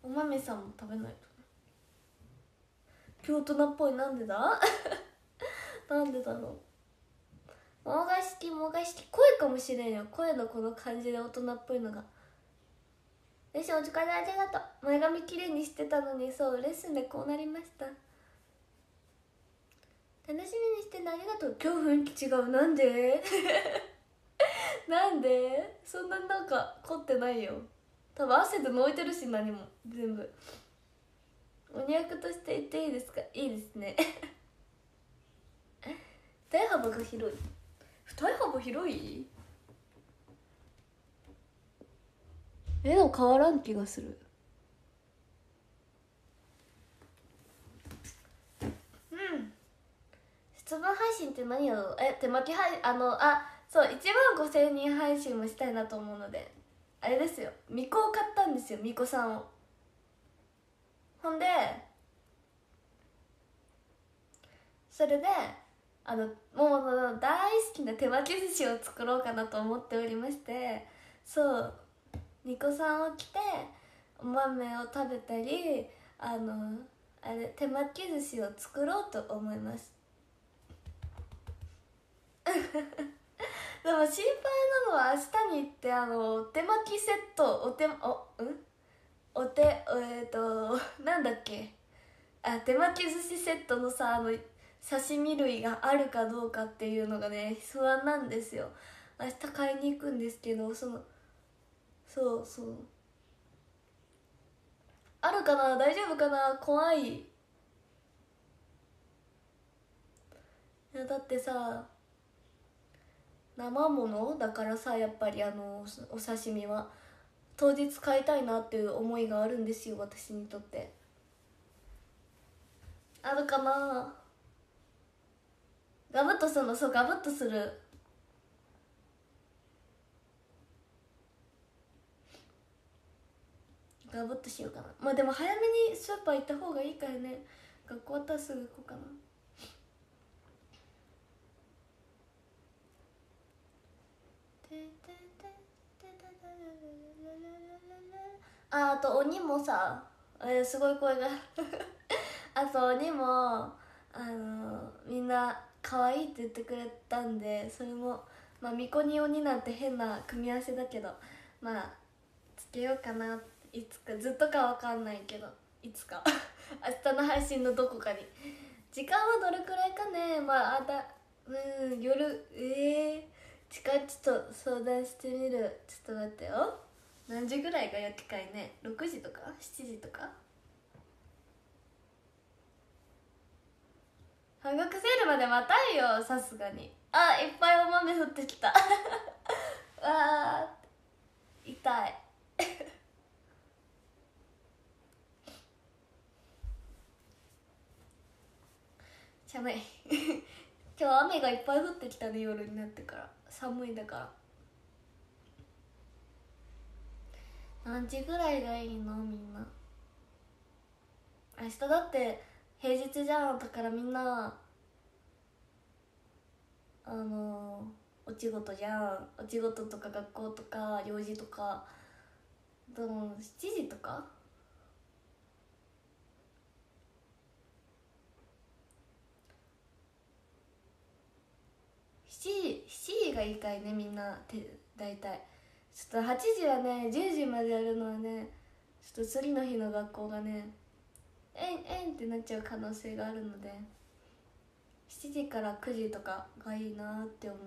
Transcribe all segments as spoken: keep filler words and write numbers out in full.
豆さんも食べないとね。今日大人っぽい。なんでだなんでだろう。もがしきもがしき声かもしれんよ。声のこの感じで大人っぽいのが。レッスンお疲れありがとう。前髪きれいにしてたのに、そうレッスンでこうなりました。楽しみにしてねありがとう。今日雰囲気違う。なんでなんでそんななんか凝ってないよ。多分汗でのいてるし、何も全部。鬼役として言っていいですか。いいですね台幅が広い。台幅広い。え、でも変わらん気がする。うん。出番配信って何やろう。え、手巻き配あのあそういちまんごせんにん配信もしたいなと思うので、あれですよ、巫女を買ったんですよ、巫女さんを。ほんでそれであのもう大好きな手巻き寿司を作ろうかなと思っておりまして、そう巫女さんを着てお豆を食べたり、あのあれ手巻き寿司を作ろうと思いますでも心配なのは明日に行ってあのお手巻きセットお手おうんお手えっ、ー、となんだっけ、あ手巻き寿司セットのさ、あの刺身類があるかどうかっていうのがね不安なんですよ。明日買いに行くんですけど、そのそうそうあるかな、大丈夫かな、怖い。いやだってさ生ものだからさ、やっぱりあのお刺身は当日買いたいなっていう思いがあるんですよ、私にとって。あるかな。ガブッとするの。そうガブッとする。ガブッとしようかな。まあでも早めにスーパー行った方がいいからね。学校終わったらすぐ行こうかな。あ、あと鬼もさ、えー、すごい声があと鬼もあのみんな可愛いって言ってくれたんで、それもまあ巫女に鬼なんて変な組み合わせだけど、まあつけようかな。いつか、ずっとかわかんないけどいつか明日の配信のどこかに。時間はどれくらいかね。まああたうん夜ええー、時間ちょっと相談してみる。ちょっと待ってよ。何時ぐらいが焼き会ね。ろくじとかしちじとか。半額セールまで待たんよ、さすがに。あ、いっぱいお豆降ってきたわー痛い寒い今日雨がいっぱい降ってきたね、夜になってから。寒いだから。何時ぐらいがいいのみんな。明日だって平日じゃん。だからみんなあのお仕事じゃん。お仕事とか学校とか用事とか。でもしちじとかしちじしちじがいいかいね、みんなって大体。ちょっとはちじはね、じゅうじまでやるのはね、ちょっと次の日の学校がねえんえんってなっちゃう可能性があるので、しちじからくじとかがいいなって思う。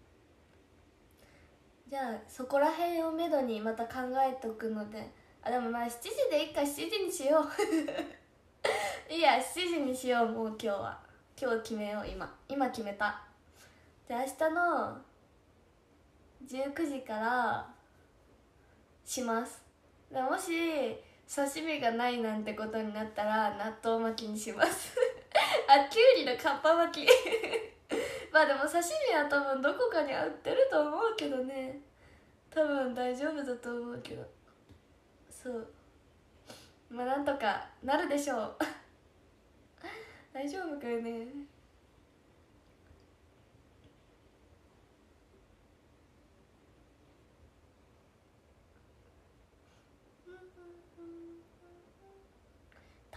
じゃあそこら辺をめどにまた考えておくので。あ、でもまあしちじでいいか。しちじにしよういやしちじにしよう。もう今日は今日決めよう。今今決めた。で明日のじゅうくじからします。でもし刺身がないなんてことになったら納豆巻きにしますあ、きゅうりのかっぱ巻きまあでも刺身は多分どこかに売ってると思うけどね。多分大丈夫だと思うけど。そうまあなんとかなるでしょう大丈夫かよね。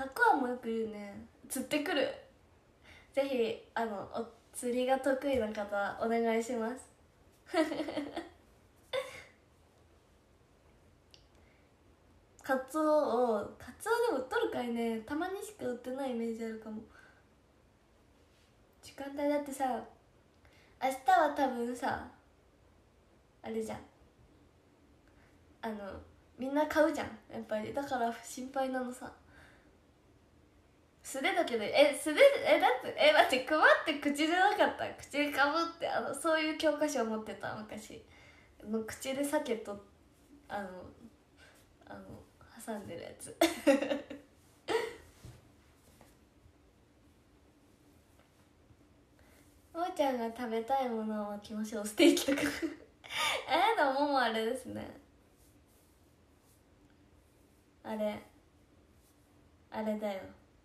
たくあんもよく言うね。釣ってくる。ぜひあのお釣りが得意な方お願いします。カツオをカツオでも売っとるかいね。たまにしか売ってないイメージあるかも。時間帯だってさ、明日は多分さあれじゃん、あのみんな買うじゃんやっぱり。だから心配なのさ。素手だけど、え素手えだってえ待って、配って口でなかった？口でかぶって、あのそういう教科書を持ってた昔の。口で鮭とあのあの挟んでるやつ。おーちゃんが食べたいものを巻きましょう。ステーキとか。えー、でももうあれですね、あれあれだよ、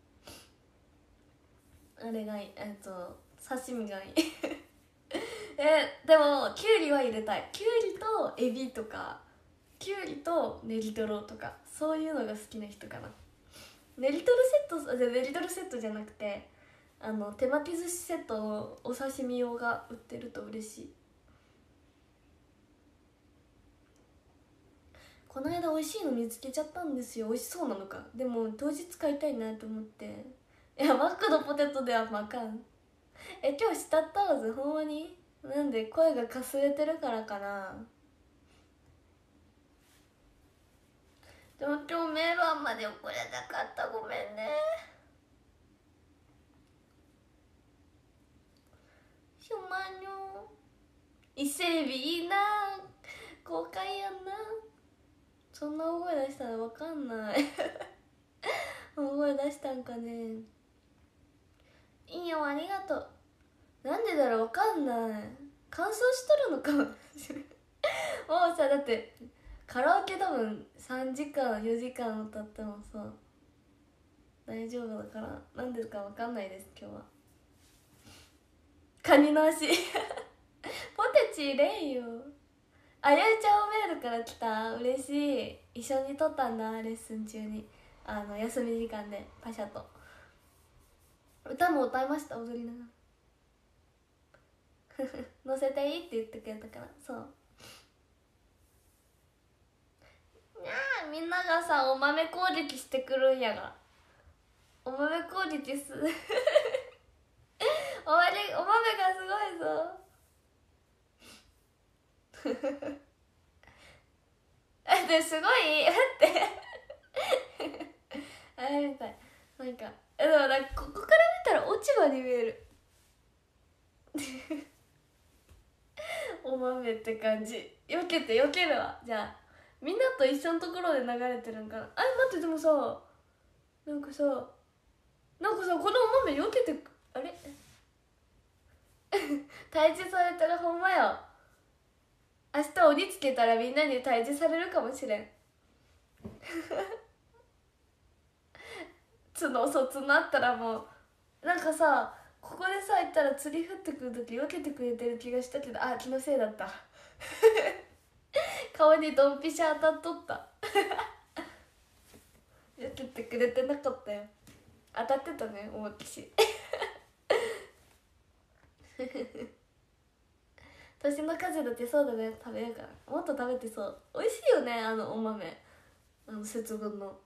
あれがいい、えっと刺身がいい。えでもきゅうりは入れたい。きゅうりとエビとか、きゅうりとネギトロとか、そういうのが好きな人かな。ネギトロセット、じゃネギトロセットじゃなくて、あの手巻き寿司セットのお刺身用が売ってると嬉しい。この間美味しいの見つけちゃったんですよ。美味しそうなのか。でも当日買いたいなと思って。いやマックのポテトではまかん。え今日したったわずほんまに。なんで声がかすれてるからかな。でも今日メールあんまで送れなかった、ごめんね。しょまにょ。伊勢海老いいな、豪快やんな。そんな大声出したらわかんない。大声出したんかね。いいよありがとう。なんでだろうわかんない。乾燥しとるのかもしれない。もうさだってカラオケ多分さんじかんよじかん歌ってもさ大丈夫だから、なんでかわかんないです今日は。カニの足。ポテチ入れんよ。あゆうちゃんおメールから来た。嬉しい。一緒に撮ったんだレッスン中に、あの休み時間でパシャと。歌も歌いました、踊りながら。乗せていいって言ってくれたから。そうにゃー、みんながさお豆攻撃してくるんやが。お豆攻撃す。お豆お豆がすごいぞ。えですごい待って。あれみたいなんか、でもなんかここから見たら落ち葉に見える。お豆って感じ。避けて避けるわ。じゃあみんなと一緒のところで流れてるんかな。あれ待って、でもさなんかさなんかさこのお豆避けて、あれ。退治されたらほんまよ。明日鬼つけたらみんなに退治されるかもしれん。角そう角あったらもうなんかさ、ここでさ行ったら釣り降ってくる時避けてくれてる気がしたけど、あ気のせいだった。顔にドンピシャ当たっとった。避けてくれてなかったよ。当たってたね思いっきし。年の数だってそうだね、食べるからもっと食べてそう。美味しいよねあのお豆、あの節分の。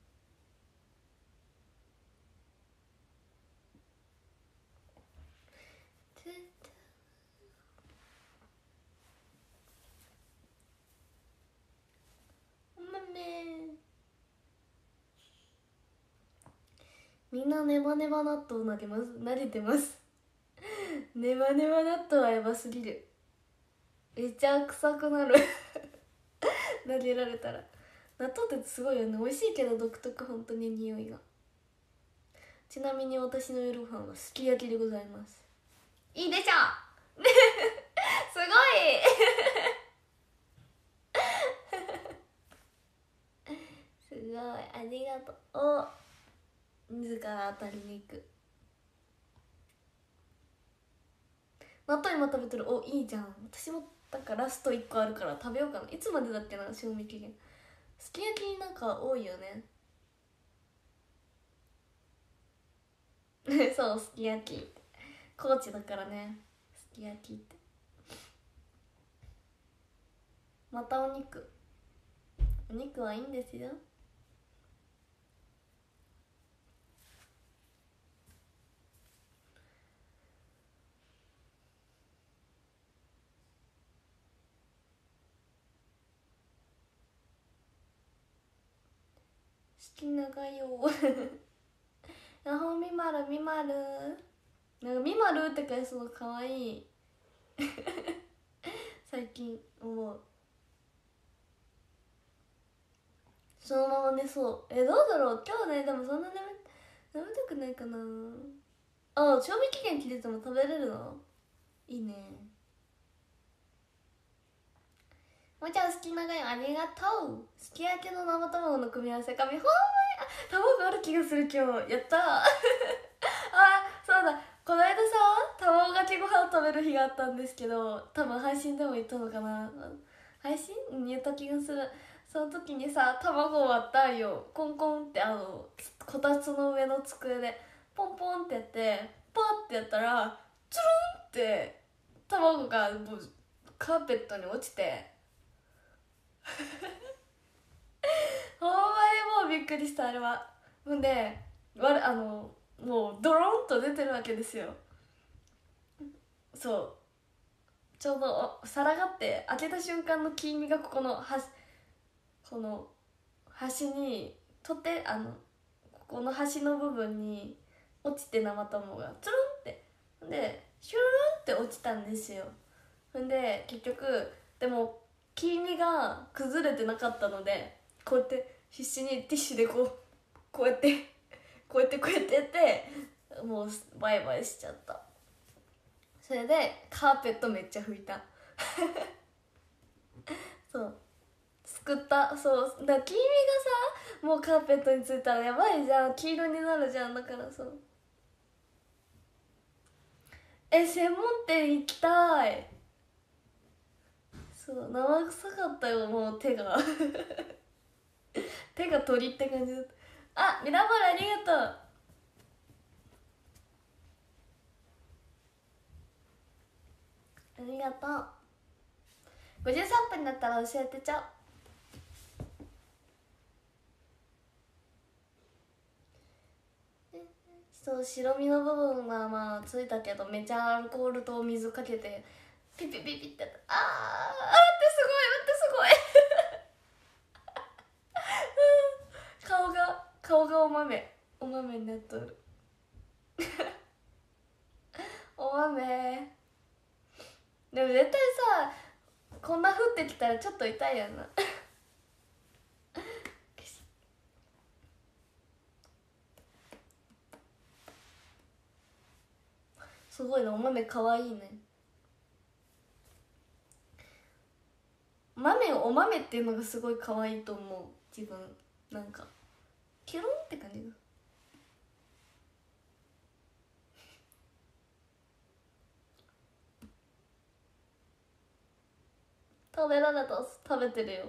お豆みんなネバネバ納豆投げます。慣れてます。ネバネバ納豆はやばすぎる。めっちゃ臭くなる。投げられたら。納豆ってすごいよね。美味しいけど独特、本当に匂いが。ちなみに私の夜ご飯はすき焼きでございます。いいでしょ。すごい。すごいありがとう。お自ら当たりに行く。納豆今食べてる。おいいじゃん。私もだからラストいっこあるから食べようかな。いつまでだっけな賞味期限。すき焼きなんか多いよね。 そうすき焼きって高知だからね、すき焼きって。またお肉、お肉はいいんですよ。好きながよやほみまるみまる、なんかみまるって返すのかわいい最近思う。そのまま寝そう。え、どうだろう今日ね。でもそんな眠眠たくないかな。あ、賞味期限切れても食べれるのいいね。もちゃん好きながよありがとう。すき焼きの生卵の組み合わせ紙ほんまに、あ、卵ある気がする今日。やったーあ、そうだ、この間さ卵かけご飯食べる日があったんですけど、多分配信でも言ったのかな。配信うん言った気がする。その時にさ卵を割ったんよ。コンコンってあのこたつの上の机でポンポンってやってパーってやったらチュルンって卵がもうカーペットに落ちてほんまにもうびっくりした。あれはほんでわあのもうドロンと出てるわけですよ。そう、ちょうど皿があって開けた瞬間の黄身がここの端、この端に取ってあのここの端の部分に落ちて生卵がつるんってでシュルルンって落ちたんですよ。ほんで結局でも黄身が崩れてなかったのでこうやって必死にティッシュでこうこうやってこうやってこうやってやってもうバイバイしちゃった。それでカーペットめっちゃ拭いたそうすくった。そうだから黄身がさもうカーペットについたらやばいじゃん、黄色になるじゃん。だからそう、え専門店行きたい。そう生臭かったよもう手が手が鳥って感じだった。あ、ミラボールありがとう。ありがとう。ごじゅうさんぷんになったら教えてちゃう。そう白身の部分はまあついたけどめちゃアルコールと水かけてピピピピってあーあーってすごい待ってすごい顔が顔がお豆お豆になっとるお豆でも絶対さこんな降ってきたらちょっと痛いやなすごいな、お豆かわいいね。豆をお豆っていうのがすごい可愛いと思う自分。なんかキュルンって感じが。食べられた。食べてるよ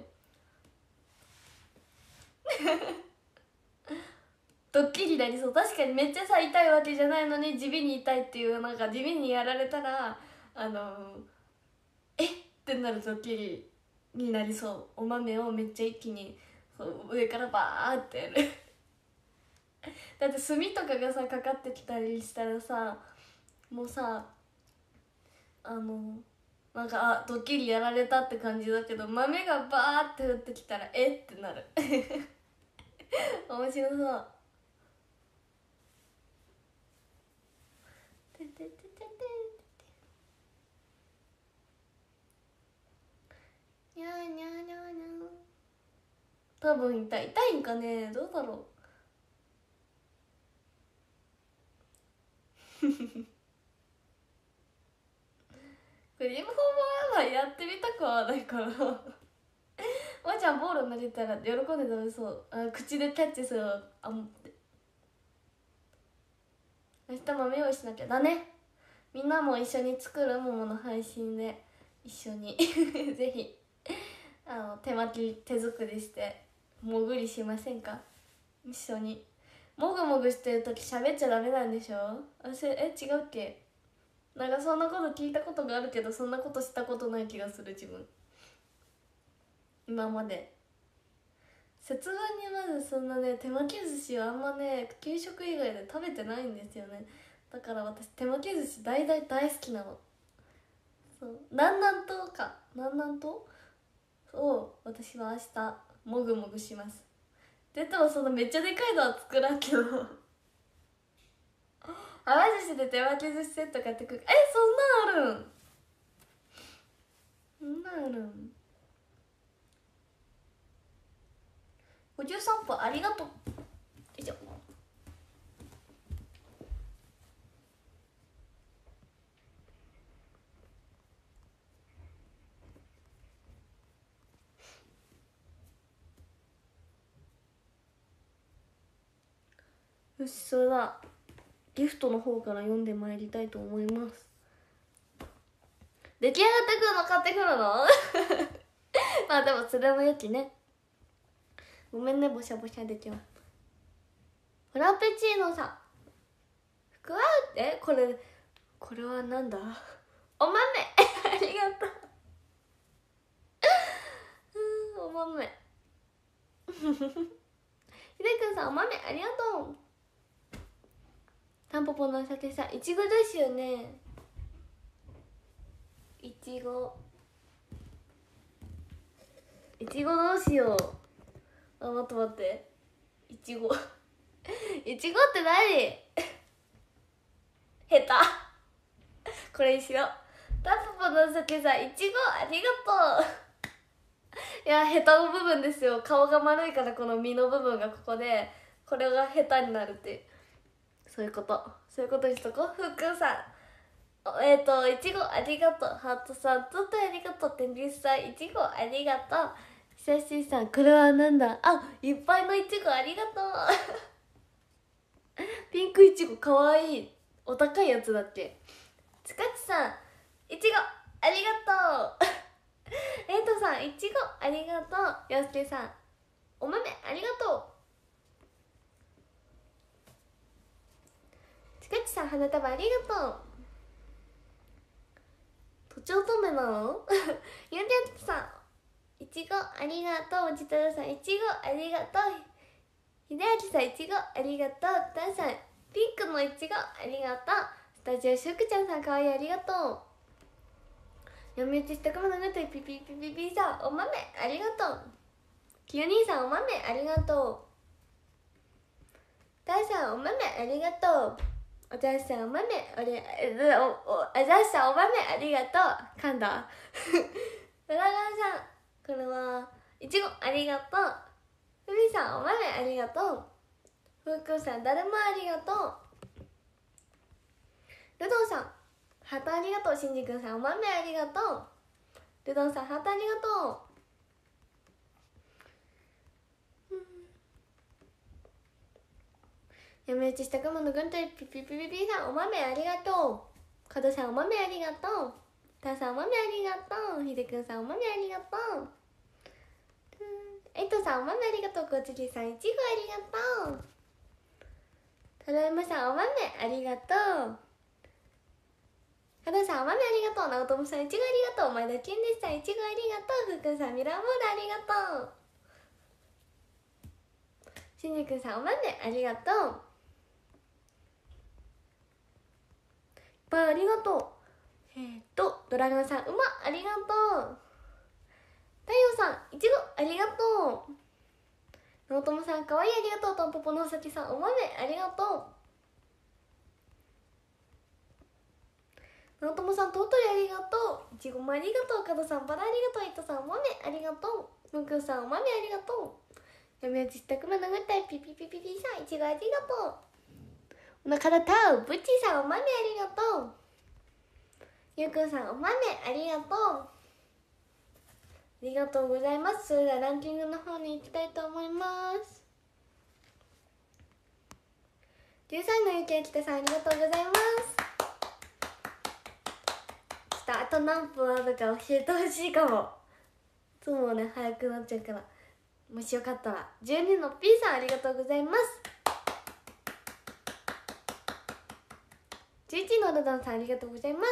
ドッキリなりそう。確かにめっちゃさ痛いわけじゃないのに地味に痛いっていう、なんか地味にやられたらあのえってなるドッキリになりそう。お豆をめっちゃ一気にそう上からバーってやるだって炭とかがさかかってきたりしたらさもうさあのなんかあドッキリやられたって感じだけど豆がバーって降ってきたらえってなる面白そう。てててててにゃーにゃーにゃーにゃー。多分痛い痛いんかね、どうだろうクリームフォームアーマーやってみたくはないからおばちゃんボール投げたら喜んで食べそう。あ口でキャッチする。あもって明日豆用意しなきゃだね。みんなも一緒に作るももの配信で一緒にぜひあの手巻き手作りしてもぐりしませんか。一緒にもぐもぐしてる時喋っちゃダメなんでしょ。あせえ違うっけ。なんかそんなこと聞いたことがあるけど、そんなことしたことない気がする自分今まで。節分にまずそんなね手巻き寿司をあんまね給食以外で食べてないんですよね。だから私手巻き寿司大大大好きなの。そう南南東か南南東を私は明日もぐもぐします。ででもそのめっちゃでかいのは作らんけどはま寿司で手巻き寿司セット買ってくる。えそんなんあるん。そんなんあるん。ごじゅうさんぷんありがとう。よいしょ。よし、それではギフトの方から読んでまいりたいと思います。出来上がってくるの買ってくるのまあでもそれもよきね。ごめんねボシャボシャできます。フラペチーノさんふわえこれこれはなんだお豆ありがとうお豆ひでくんさんお豆ありがとう。タンポポのお酒さんいちごですよね。いちごいちごどうしよう。あ待って待っていちごいちごって何下手これにしよう。タンポポのお酒さんいちごありがとういや下手の部分ですよ。顔が丸いからこの身の部分がここでこれが下手になるってそういうことそういうことにしとこう。ふっくんさんえっ、ー、といちごありがとう。ハートさんとってありがとう。てんりすさんいちごありがとう。ひさしさんこれはなんだあいっぱいのいちごありがとうピンクいちごかわいい。お高いやつだっけ。つかちさんいちごありがとうえいとさんいちごありがとう。よすけさんお豆ありがとう。つかちさん花束ありがとう。とちおとめなのゆんりゃんさんいちごありがとう。じたらさんいちごありがとう。ひであきさんいちごありがとう。たんさんピンクのいちごありがとう。スタジオしゅくちゃんさんかわいいありがとう。読み打ちしたくまのぬといピピピピピさんお豆ありがとう。きよ兄さんお豆ありがとう。たんさんお豆ありがとう。おじゃすさんお豆ありおおおじゃすさんお豆ありがとう。かんだうらがんさんこれはいちごありがとう。ふみさんお豆ありがとう。ふうくんさんだるまありがとう。ルドンさんハートありがとう。しんじくんさんお豆ありがとう。ルドンさんハートありがとう。闇打ちしたくものぐんとピピピピピさんお豆ありがとう。かどさんお豆ありがとう。たさんお豆ありがとう。ひでくんさんお豆ありがとう。えいとさんお豆ありがとう。こつきさんいちごありがとう。ただいまさんお豆ありがとう。かどさんお豆ありがとう。なおともさんいちごありがとう。前田健ですさんいちごありがとう。ふうくんさんミラーボールありがとう。しんじくんさんお豆ありがとう。いっぱいありがとう。えー、っとドラゴンさんうまありがとう。太陽さんいちごありがとう。なおともさんかわいいありがとう。たんぽぽのうさきさんお豆ありがとう。なおともさんとうとりありがとう。いちごもありがとう。かどさんバラありがとう。いとさんお豆ありがとう。むんくんさんお豆ありがとう。やめ打ちしたくまのぐったいピピピピピさんいちごありがとう。おなからたうぶちさんお豆ありがとう。ゆうくんさんお豆ありがとう。ありがとうございます。それではランキングの方に行きたいと思います。じゅうさんいのゆきあきたさんありがとうございます。ちょっとあと何分あるか教えてほしいかも。いつもね早くなっちゃうから、もしよかったらじゅうにの P さんありがとうございます。 じゅういちのルダンさんありがとうございます。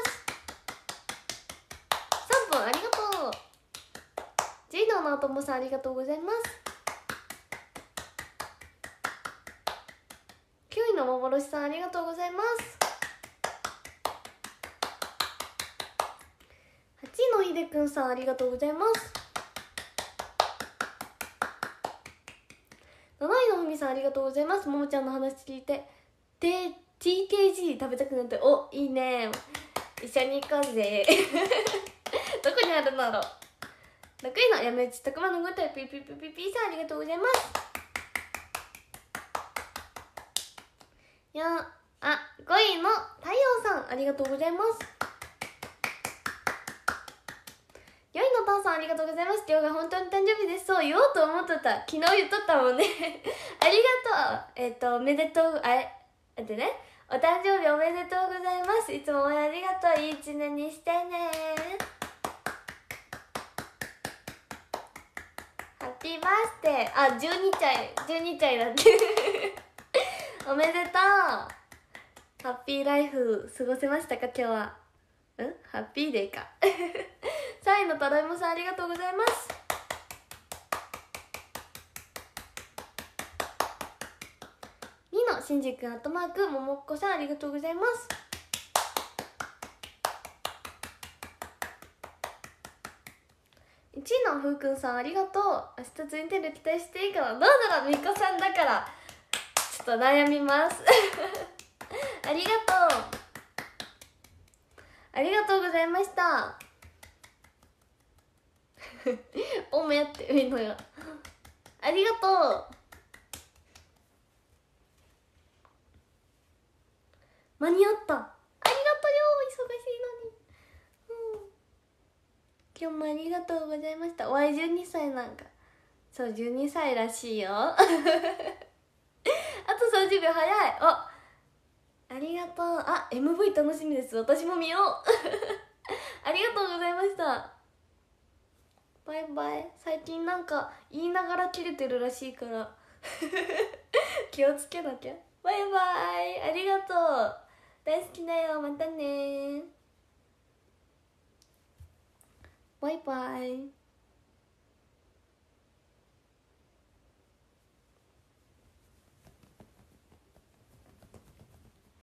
さんぷんありがとう。じゅういちのなおともさんありがとうございます。きゅういの幻さんありがとうございます。はちいのひでくんさんありがとうございます。なないのふみさんありがとうございます。ももちゃんの話聞いてで ティーケージー 食べたくなって、お、いいね、一緒に行こうぜどこにあるんだろう。ろくいの山内拓磨のごたいピピピピピさんありがとうございます。よあごいの太陽さんありがとうございます。よいのたんさんありがとうございます。今日が本当に誕生日です。そう言おうと思ってた、昨日言っとったもんねありがとう。えっ、ー、とおめでとう、あれ待ってね、お誕生日おめでとうございます。いつも応援ありがとう。いい一年にしてね。ハッピーバースデー。あ、じゅうにちゃいじゅうにちゃいだっておめでとう。ハッピーライフ過ごせましたか今日は。うんハッピーデーかさんいのただいまさんありがとうございます。にのしんじくんアットマークももっこさんありがとうございます。いちいのふうくんさんありがとう。明日ツインテール期待していいかな。どうだろう、みこさんだからちょっと悩みますありがとうありがとうございましたおめってみんながありがとう。間に合った。ありがとうよ、忙しいのに、うん、今日もありがとうございました。わいじゅうにさいなんかそうじゅうにさいらしいよあとさんじゅうびょう早い。あありがとう。あ エムブイ 楽しみです。私も見ようありがとうございました。バイバイ。最近なんか言いながら切れてるらしいから気をつけなきゃ。バイバイ。ありがとう。大好きだよ。またね。バイバイ。